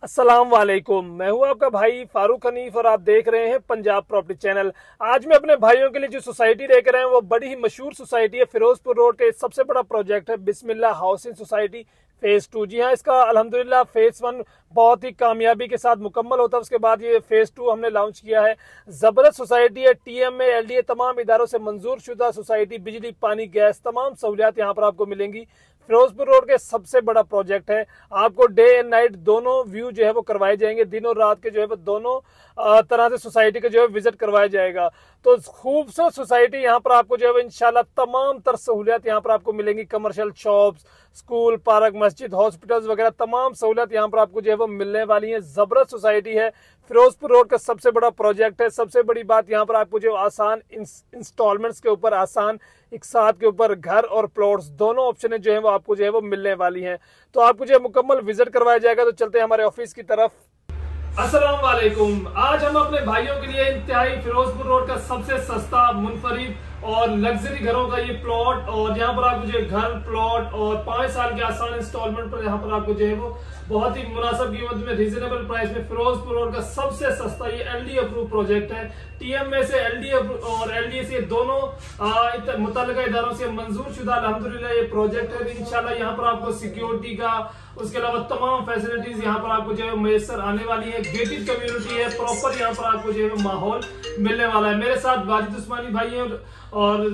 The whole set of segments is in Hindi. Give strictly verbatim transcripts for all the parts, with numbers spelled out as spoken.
अस्सलाम वालेकुम। मैं हूं आपका भाई फारूक हनीफ और आप देख रहे हैं पंजाब प्रॉपर्टी चैनल। आज मैं अपने भाइयों के लिए जो सोसाइटी लेकर आए हैं वो बड़ी ही मशहूर सोसाइटी है। फिरोजपुर रोड के सबसे बड़ा प्रोजेक्ट है Bismillah housing society phase two. जी हाँ, इसका अल्हम्दुलिल्लाह फेज वन बहुत ही कामयाबी के साथ मुकम्मल होता है। उसके बाद ये फेज टू हमने लॉन्च किया है। जबरदस्त सोसाइटी है। टीएमए, एलडीए तमाम इदारों से मंजूर शुदा सोसाइटी, बिजली, पानी, गैस तमाम सहूलियात यहाँ पर आपको मिलेंगी। फिरोजपुर रोड के सबसे बड़ा प्रोजेक्ट है। आपको डे एंड नाइट दोनों व्यू जो है वो करवाए जाएंगे। दिन और रात के जो है वो दोनों तरह से सोसाइटी का जो है विजिट करवाया जाएगा। तो खूबसूरत सोसाइटी यहाँ पर आपको जो है इंशाल्लाह तमाम तर सहूलियत यहाँ पर आपको मिलेंगी। कमर्शियल शॉप्स, स्कूल, पार्क, मस्जिद, हॉस्पिटल्स वगैरह तमाम सहूलियत यहाँ पर आपको जो है वो मिलने वाली है। जबरदस्त सोसाइटी है। फिरोजपुर रोड का सबसे बड़ा प्रोजेक्ट है। सबसे बड़ी बात यहाँ पर आपको जो आसान इंस्टॉलमेंट्स के ऊपर, आसान एक साथ के ऊपर घर और प्लॉट्स दोनों ऑप्शन जो है वो आपको जो है वो मिलने वाली हैं। तो आपको जो है मुकम्मल विजिट करवाया जाएगा। तो चलते हैं हमारे ऑफिस की तरफ। अस्सलाम वालेकुम। आज हम अपने भाइयों के लिए इंतहाई फिरोजपुर रोड का सबसे सस्ता, मुनफरिद और लग्जरी घरों का ये प्लॉट, और यहाँ पर आपको जो घर, प्लॉट और पांच साल के आसान इंस्टॉलमेंट पर यहाँ पर आपको जो है वो बहुत ही मुनासिब कीमत में, रीजनेबल प्राइस में फिरोजपुर रोड का सबसे सस्ता ये एलडी अप्रूव प्रोजेक्ट है। टीएमए से एलडी और एलडी से दोनों मुतल्लिका इदारों से मंजूर शुदा अल्हम्दुलिल्लाह ये प्रोजेक्ट है। इंशाल्लाह यहाँ पर आपको सिक्योरिटी का, उसके अलावा तमाम फैसिलिटीज यहाँ पर आपको जो है मैसर आने वाली है। गेटेड कम्युनिटी है, प्रॉपर यहाँ पर आपको जो है माहौल मिलने वाला है। मेरे साथ वाजिद उस्मानी भाई हैं और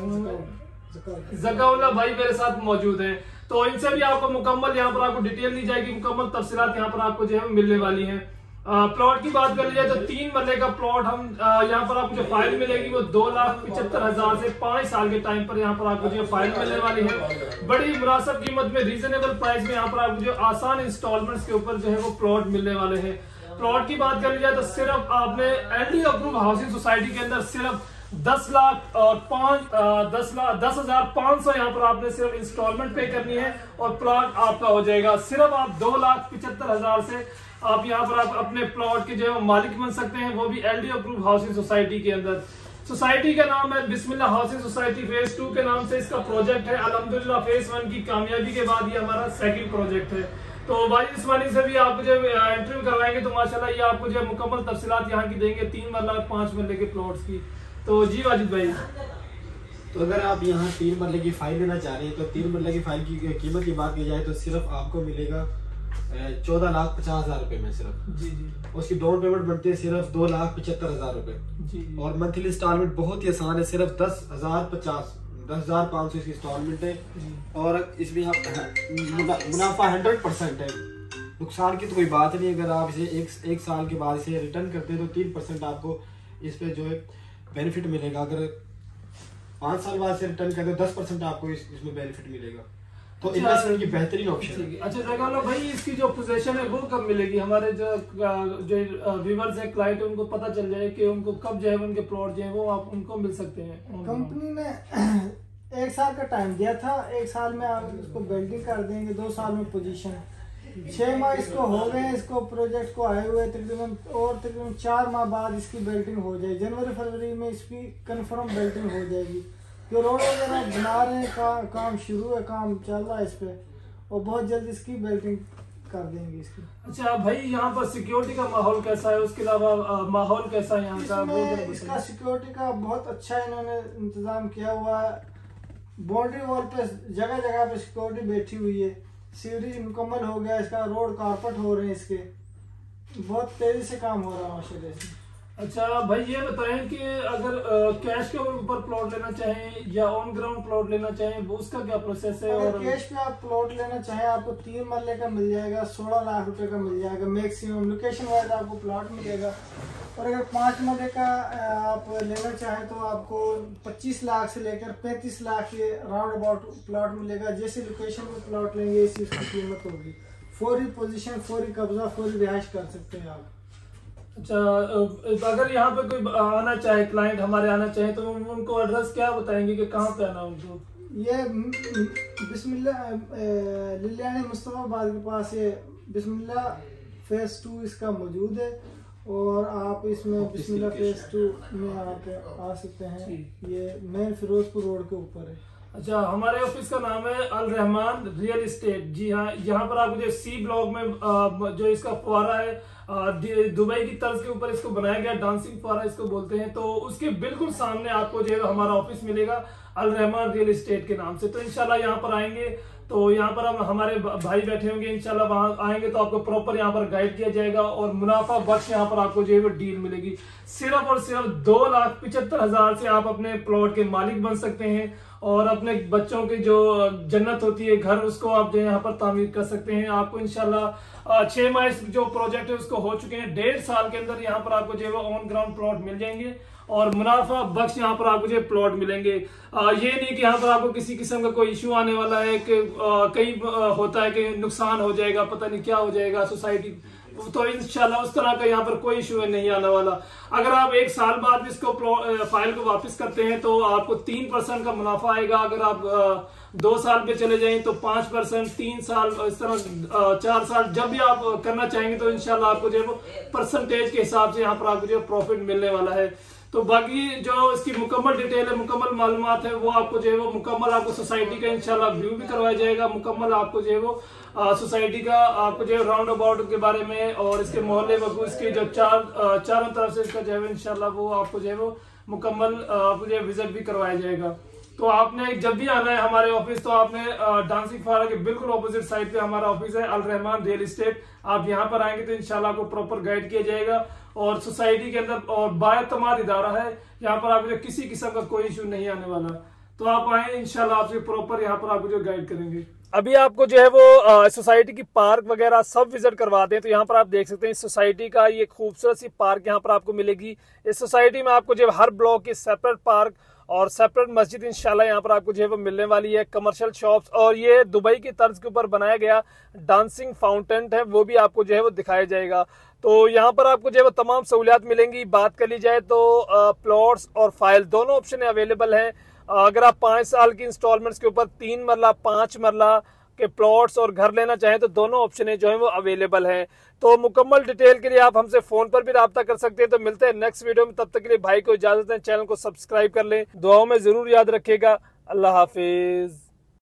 जकाउल्लाह भाई मेरे साथ मौजूद हैं। तो इनसे भी आपको मुकम्मल यहाँ पर आपको डिटेल दी जाएगी। मुकम्मल तफसीलात यहाँ पर आपको जो है मिलने वाली है। प्लॉट की बात कर ली जाए तो तीन मरले का प्लॉट हम यहाँ पर आपको जो फाइल मिलेगी वो दो लाख पिछहत्तर हजार से पांच साल के टाइम पर यहाँ पर आपको जो फाइल मिलने वाली है। बड़ी मुनासिब कीमत में, रीजनेबल प्राइस में यहाँ पर आपको जो आसान इंस्टॉलमेंट्स के ऊपर जो है वो प्लॉट मिलने वाले हैं। प्लॉट की बात कर ली जाए तो सिर्फ आपने एलडी अप्रूव हाउसिंग सोसाइटी के अंदर सिर्फ दस लाख और पांच दस लाख दस हजार पांच सौ यहाँ पर आपने सिर्फ इंस्टॉलमेंट पे करनी है और प्लॉट आपका हो जाएगा। सिर्फ आप दो लाख पिछहत्तर हजार से आप यहाँ पर आप अपने प्लॉट के जो है मालिक बन सकते हैं, वो भी एलडी अप्रूव हाउसिंग सोसाइटी के अंदर। सोसाइटी का नाम है Bismillah housing society phase two के नाम से इसका प्रोजेक्ट है। अल्हम्दुलिल्लाह फेज वन की कामयाबी के बाद ये हमारा सेकंड प्रोजेक्ट है। तो वाजिद उस्मानी से भी आपको जो इंटरव्यू करवाएंगे तो माशाल्लाह ये आपको जो मुकम्मल तफसीलात यहाँ की देंगे, तीन मरला पांच मरले के प्लॉट्स की। तो जी वाजिद भाई, तो अगर आप यहाँ तीन मरले की फाइल लेना चाह रहे हैं तो तीन मरले की फाइल की कीमत की बात की जाए तो सिर्फ आपको मिलेगा चौदह लाख पचास हजार रुपए में सिर्फ। जी जी। उसकी डाउन पेमेंट बनती है सिर्फ दो लाख पचहत्तर हजार रुपए। जी। और मंथली इंस्टॉलमेंट बहुत ही आसान है, सिर्फ दस हजार पचास दस हजार पाँच सौ इसकी इंस्टॉलमेंट है। और इसमें आप मुनाफा हंड्रेड परसेंट है, नुकसान की तो कोई बात नहीं। अगर आप इसे एक एक साल के बाद इसे रिटर्न करते हैं तो तीन परसेंट आपको इस पे जो है बेनिफिट मिलेगा। अगर पाँच साल बाद से रिटर्न करते हो दस परसेंट आपको इस, इसमें बेनिफिट मिलेगा। तो इन्वेस्टमेंट की बेहतरीन ऑप्शन है। अच्छा जगालो भाई, इसकी जो पोजीशन है वो कब मिलेगी? हमारे जो जो व्यूअर्स है, क्लाइंट है, उनको पता चल जाए कि उनको कब जो है उनके प्लॉट जो है वो आप उनको मिल सकते हैं। कंपनी ने एक साल का टाइम दिया था, एक साल में आप इसको बिल्डिंग कर देंगे, दो साल में पोजीशन, छह माह इसको हो गए इसको प्रोजेक्ट को आए हुए तकरीबन, और तकरीबन चार माह बाद इसकी बिल्डिंग हो जाएगी। जनवरी फरवरी में इसकी कंफर्म बिल्डिंग हो जाएगी। जो रोड वगैरह बना रहे हैं, का, काम शुरू है, काम चल रहा है इस पे, और बहुत जल्द इसकी बिल्डिंग कर देंगे इसकी। अच्छा भाई, यहाँ पर सिक्योरिटी का माहौल कैसा है? उसके अलावा माहौल कैसा है यहाँ का? इसका सिक्योरिटी का बहुत अच्छा इन्होंने इंतजाम किया हुआ है। बाउंड्री वॉल पे जगह जगह पे सिक्योरिटी बैठी हुई है। सीवरेज मुकम्मल हो गया इसका, रोड कारपेट हो रहे हैं इसके, बहुत तेजी से काम हो रहा है माशाल्लाह से। अच्छा भाई, ये बताएं कि अगर कैश के ऊपर प्लॉट लेना चाहें या ऑन ग्राउंड प्लॉट लेना चाहें, वो उसका क्या प्रोसेस है? अगर और कैश पे आप प्लॉट लेना चाहें आपको तीन मरले का मिल जाएगा, सोलह लाख रुपए का मिल जाएगा मैक्सिमम, लोकेशन वाइज आपको प्लॉट मिलेगा। और अगर पाँच मरले का आप लेना चाहें तो आपको पच्चीस लाख से लेकर पैंतीस लाख के राउंड अबाउट प्लॉट मिलेगा। जैसे लोकेशन में प्लॉट लेंगे इसी उसकी कीमत होगी। फौरी पोजीशन, फौरी कब्जा, फौरी रिहाइश कर सकते हैं आप। अच्छा, अगर यहाँ पे कोई आना चाहे, क्लाइंट हमारे आना चाहे, तो उनको एड्रेस क्या बताएंगे कि कहाँ पे आना उनको? ये बिस्मिल्लाह लिलियानी मुस्तफाबाद के पास ये बिस्मिल्लाह फेज टू इसका मौजूद है, और आप इसमें बिस्मिल्लाह फेज टू में आप आ सकते हैं। ये मेन फिरोजपुर रोड के ऊपर है। अच्छा, हमारे ऑफिस का नाम है अल रहमान रियल एस्टेट। जी हाँ, यहाँ पर आपको जो सी ब्लॉक में आ, जो इसका फुवारा है दुबई की तर्ज के ऊपर इसको बनाया गया, डांसिंग फुवारा इसको बोलते हैं। तो उसके बिल्कुल सामने आपको जो है हमारा ऑफिस मिलेगा अल रहमान रियल एस्टेट के नाम से। तो इंशाल्लाह यहाँ पर आएंगे तो यहाँ पर हम हमारे भाई बैठे होंगे, इंशाल्लाह वहां आएंगे तो आपको प्रॉपर यहाँ पर गाइड किया जाएगा और मुनाफा बख्श यहाँ पर आपको जो है वो डील मिलेगी। सिर्फ और सिर्फ दो लाख पिछहत्तर हजार से आप अपने प्लॉट के मालिक बन सकते हैं और अपने बच्चों की जो जन्नत होती है घर, उसको आप जो यहाँ पर तामीर कर सकते हैं। आपको इंशाल्लाह छह माह जो प्रोजेक्ट है उसको हो चुके हैं, डेढ़ साल के अंदर यहाँ पर आपको जो है वो ऑन ग्राउंड प्लॉट मिल जाएंगे और मुनाफा बख्श यहाँ पर आपको जो प्लॉट मिलेंगे। आ, ये नहीं कि यहाँ पर आपको किसी किस्म का कोई इशू आने वाला है कि कहीं होता है कि नुकसान हो जाएगा, पता नहीं क्या हो जाएगा सोसाइटी, तो इंशाल्लाह उस तरह का यहाँ पर कोई इशू नहीं आने वाला। अगर आप एक साल बाद इसको फाइल को वापस करते हैं तो आपको तीन परसेंट का मुनाफा आएगा। अगर आप दो साल पे चले जाएं तो पांच परसेंट, तीन साल, इस तरह चार साल, जब भी आप करना चाहेंगे तो इंशाल्लाह आपको जो है वो परसेंटेज के हिसाब से यहाँ पर आपको जो प्रॉफिट मिलने वाला है। तो बाकी जो इसकी मुकम्मल डिटेल है, मुकम्मल मालूमात है, वो आपको जो है वो मुकम्मल आपको सोसाइटी का इंशाल्लाह व्यू भी करवाया जाएगा। मुकम्मल आपको जो है वो सोसाइटी का आपको जो है राउंड अबाउट के बारे में और इसके मोहल्ले वगू इसके जो चार चारों तरफ से इसका जो है इंशाल्लाह वो आपको जो है वो मुकम्मल आपको जो है विजिट भी करवाया जाएगा। तो आपने जब भी आना है हमारे ऑफिस तो आपने डांसिंग फुवारा के बिल्कुल ऑपोजिट साइड पे हमारा ऑफिस है अल रहमान रियल एस्टेट। आप यहाँ पर आएंगे तो इंशाल्लाह आपको प्रॉपर गाइड किया जाएगा और सोसाइटी के अंदर और बाएतमाद इदारा है, यहाँ पर आपको किसी किस्म का कोई इशू नहीं आने वाला। तो आप आए इंशाल्लाह आपसे प्रॉपर यहाँ पर आपको जो गाइड करेंगे। अभी आपको जो है वो सोसाइटी की पार्क वगैरह सब विजिट करवाते हैं। तो यहाँ पर आप देख सकते हैं इस सोसाइटी का ये खूबसूरत सी पार्क यहाँ पर आपको मिलेगी। इस सोसाइटी में आपको जो हर ब्लॉक की सेपरेट पार्क और सेपरेट मस्जिद इंशाल्लाह यहाँ पर आपको जो है वो मिलने वाली है, कमर्शियल शॉप्स और ये दुबई की तर्ज के ऊपर बनाया गया डांसिंग फाउंटेन है वो भी आपको जो है वो दिखाया जाएगा। तो यहाँ पर आपको जो है वो तमाम सहूलियात मिलेंगी। बात कर ली जाए तो प्लॉट्स और फाइल दोनों ऑप्शन अवेलेबल हैं। अगर आप पाँच साल की इंस्टॉलमेंट्स के ऊपर तीन मरला पाँच मरला के प्लॉट्स और घर लेना चाहें तो दोनों ऑप्शन जो है वो अवेलेबल हैं। तो मुकम्मल डिटेल के लिए आप हमसे फोन पर भी राब्ता कर सकते हैं। तो मिलते हैं नेक्स्ट वीडियो में, तब तक के लिए भाई को इजाजत है, चैनल को सब्सक्राइब कर लें, दुआओं में जरूर याद रखिएगा। अल्लाह हाफिज।